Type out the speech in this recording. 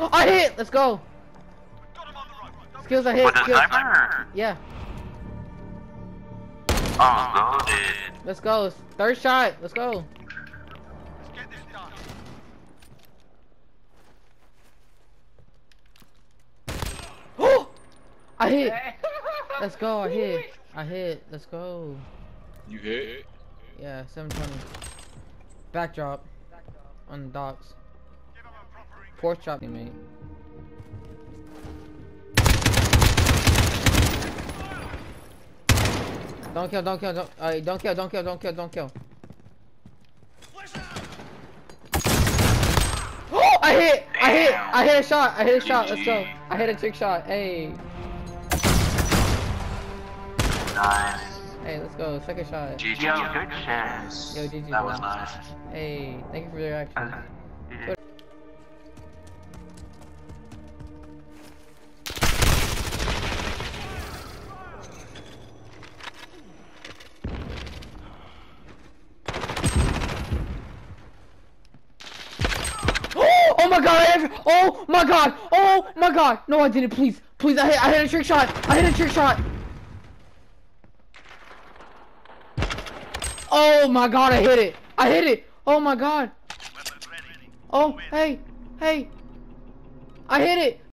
I hit! Let's go! Skills I hit. With the Skills. sniper? Yeah. Oh, go, dude. Let's go. Third shot. Let's go. Let's get this done. Oh! I hit. Let's go. I hit. I hit. Let's go. You hit? Yeah, 720. Backdrop. On the docks. Give him a proper increase. Fourth drop, mate. Don't kill, don't kill, don't kill, don't kill, don't kill, don't kill. Oh, I hit a shot, I hit a shot, let's go. I hit a trick shot, hey. Nice. Hey, let's go, second shot. GG. Yo, good chance. Yo, GG, That bro. was nice. Hey, thank you for the reaction. Yeah. Oh my god, oh my god, oh my god. No, I didn't, please, please, I hit a trick shot, I hit a trick shot. Oh my god, I hit it, oh my god. Oh, hey, I hit it.